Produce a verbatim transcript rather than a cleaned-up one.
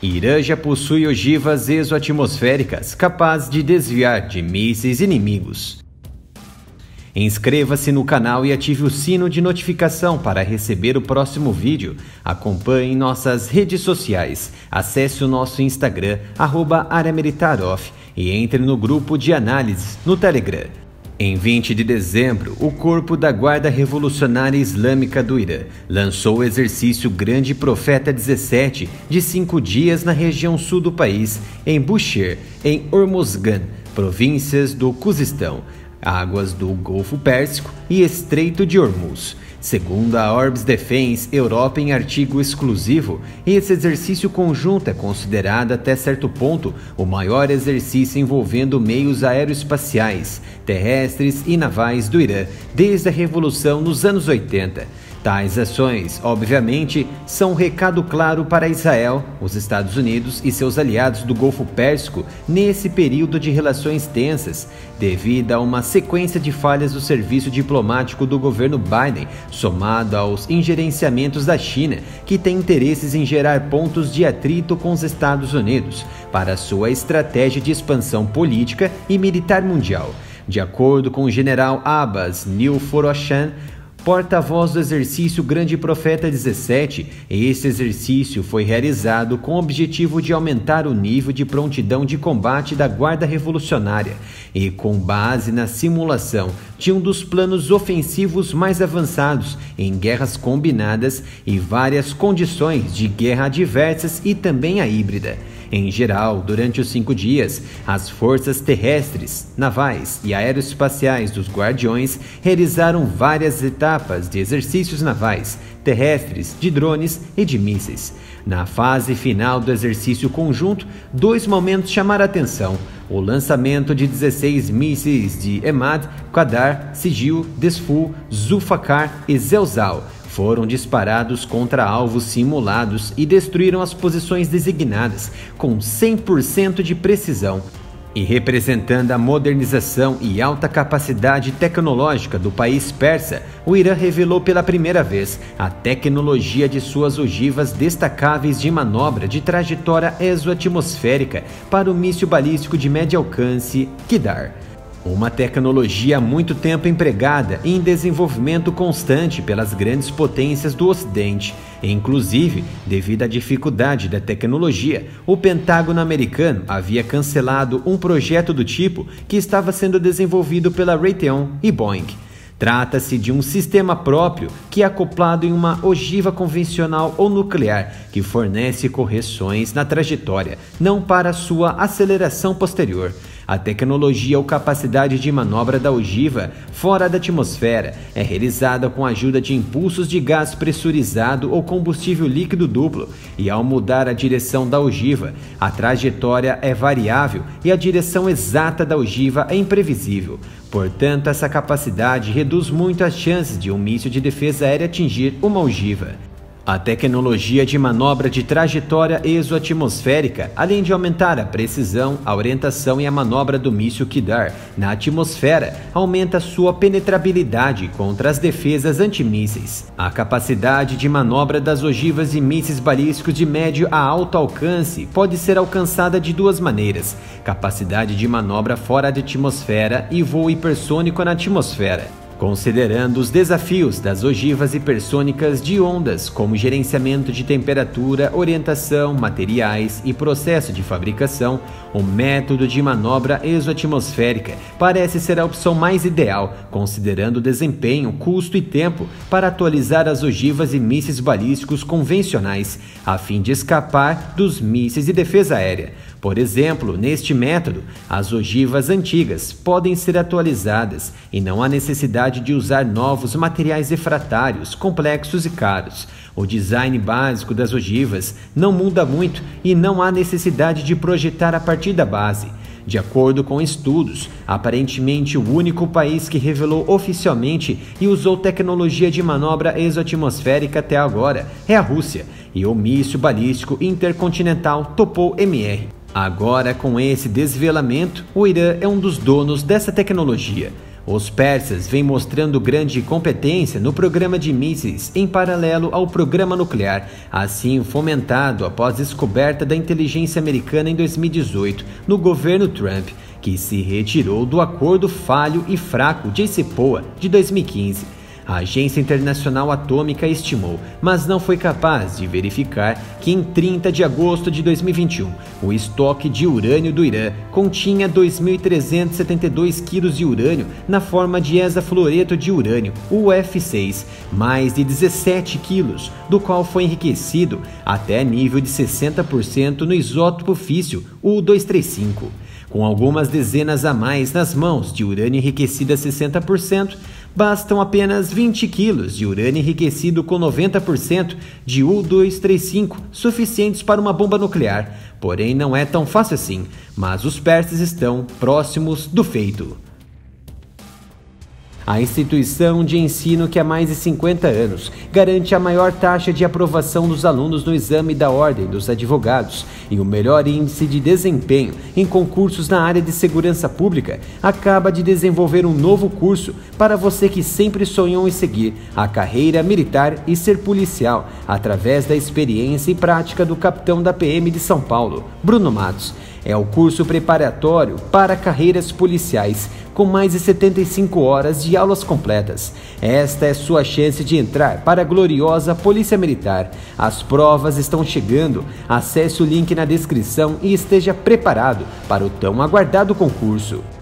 Irã já possui ogivas exoatmosféricas capazes de desviar de mísseis inimigos. Inscreva-se no canal e ative o sino de notificação para receber o próximo vídeo. Acompanhe nossas redes sociais. Acesse o nosso Instagram, arroba área militar off, e entre no grupo de análises no Telegram. Em vinte de dezembro, o Corpo da Guarda Revolucionária Islâmica do Irã lançou o exercício Grande Profeta dezessete de cinco dias na região sul do país, em Bushehr, em Hormozgan, províncias do Khuzistão, águas do Golfo Pérsico e Estreito de Hormuz. Segundo a Orbis Defense Europe em artigo exclusivo, esse exercício conjunto é considerado até certo ponto o maior exercício envolvendo meios aeroespaciais, terrestres e navais do Irã desde a Revolução nos anos oitenta. Tais ações, obviamente, são um recado claro para Israel, os Estados Unidos e seus aliados do Golfo Pérsico nesse período de relações tensas, devido a uma sequência de falhas do serviço diplomático do governo Biden, somado aos injerenciamentos da China, que tem interesses em gerar pontos de atrito com os Estados Unidos para sua estratégia de expansão política e militar mundial. De acordo com o general Abbas Nilforoshan, porta-voz do exercício Grande Profeta dezessete, esse exercício foi realizado com o objetivo de aumentar o nível de prontidão de combate da Guarda Revolucionária e com base na simulação de um dos planos ofensivos mais avançados em guerras combinadas e várias condições de guerra adversas e também a híbrida. Em geral, durante os cinco dias, as forças terrestres, navais e aeroespaciais dos Guardiões realizaram várias etapas de exercícios navais, terrestres, de drones e de mísseis. Na fase final do exercício conjunto, dois momentos chamaram a atenção: o lançamento de dezesseis mísseis de Emad, Qadar, Sigil, Desful, Zulfaqar e Zelzal. Foram disparados contra alvos simulados e destruíram as posições designadas com cem por cento de precisão. E representando a modernização e alta capacidade tecnológica do país persa, o Irã revelou pela primeira vez a tecnologia de suas ogivas destacáveis de manobra de trajetória exoatmosférica para o míssil balístico de médio alcance Qidar. Uma tecnologia há muito tempo empregada e em desenvolvimento constante pelas grandes potências do Ocidente. Inclusive, devido à dificuldade da tecnologia, o Pentágono americano havia cancelado um projeto do tipo que estava sendo desenvolvido pela Raytheon e Boeing. Trata-se de um sistema próprio que é acoplado em uma ogiva convencional ou nuclear que fornece correções na trajetória, não para sua aceleração posterior. A tecnologia ou capacidade de manobra da ogiva fora da atmosfera é realizada com a ajuda de impulsos de gás pressurizado ou combustível líquido duplo, e ao mudar a direção da ogiva, a trajetória é variável e a direção exata da ogiva é imprevisível. Portanto, essa capacidade reduz muito as chances de um míssil de defesa aérea atingir uma ogiva. A tecnologia de manobra de trajetória exoatmosférica, além de aumentar a precisão, a orientação e a manobra do míssil Qidar na atmosfera, aumenta sua penetrabilidade contra as defesas antimísseis. A capacidade de manobra das ogivas e mísseis balísticos de médio a alto alcance pode ser alcançada de duas maneiras: capacidade de manobra fora da atmosfera e voo hipersônico na atmosfera. Considerando os desafios das ogivas hipersônicas de ondas, como gerenciamento de temperatura, orientação, materiais e processo de fabricação, o método de manobra exoatmosférica parece ser a opção mais ideal, considerando o desempenho, custo e tempo para atualizar as ogivas e mísseis balísticos convencionais, a fim de escapar dos mísseis de defesa aérea. Por exemplo, neste método, as ogivas antigas podem ser atualizadas e não há necessidade de usar novos materiais refratários, complexos e caros. O design básico das ogivas não muda muito e não há necessidade de projetar a partir da base. De acordo com estudos, aparentemente o único país que revelou oficialmente e usou tecnologia de manobra exoatmosférica até agora é a Rússia, e o míssil balístico intercontinental Topol-M R. Agora, com esse desvelamento, o Irã é um dos donos dessa tecnologia. Os persas vêm mostrando grande competência no programa de mísseis em paralelo ao programa nuclear, assim fomentado após a descoberta da inteligência americana em dois mil e dezoito no governo Trump, que se retirou do acordo falho e fraco J C P O A de dois mil e quinze. A Agência Internacional Atômica estimou, mas não foi capaz de verificar, que em trinta de agosto de dois mil e vinte e um, o estoque de urânio do Irã continha dois mil trezentos e setenta e dois quilos de urânio na forma de hexafluoreto de urânio, o U F seis, mais de dezessete quilos, do qual foi enriquecido até nível de sessenta por cento no isótopo físsil, o duzentos e trinta e cinco. Com algumas dezenas a mais nas mãos de urânio enriquecido a sessenta por cento, bastam apenas vinte quilos de urânio enriquecido com noventa por cento de U duzentos e trinta e cinco, suficientes para uma bomba nuclear. Porém, não é tão fácil assim, mas os persas estão próximos do feito. A instituição de ensino que há mais de cinquenta anos garante a maior taxa de aprovação dos alunos no exame da Ordem dos Advogados e o melhor índice de desempenho em concursos na área de segurança pública acaba de desenvolver um novo curso para você que sempre sonhou em seguir a carreira militar e ser policial através da experiência e prática do capitão da P M de São Paulo, Bruno Matos. É o curso preparatório para carreiras policiais, com mais de setenta e cinco horas de aulas completas. Esta é sua chance de entrar para a gloriosa Polícia Militar. As provas estão chegando. Acesse o link na descrição e esteja preparado para o tão aguardado concurso.